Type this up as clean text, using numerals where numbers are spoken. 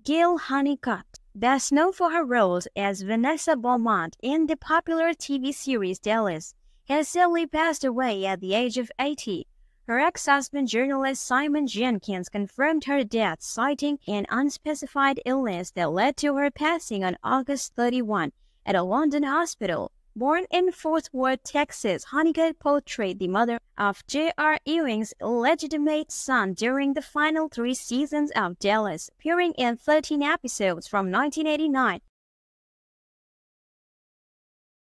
Gayle Hunnicutt, best known for her roles as Vanessa Beaumont in the popular TV series Dallas, has sadly passed away at the age of 80. Her ex-husband, journalist Simon Jenkins, confirmed her death, citing an unspecified illness that led to her passing on August 31 at a London hospital. Born in Fort Worth, Texas, Hunnicutt portrayed the mother of J.R. Ewing's illegitimate son during the final 3 seasons of Dallas, appearing in 13 episodes from 1989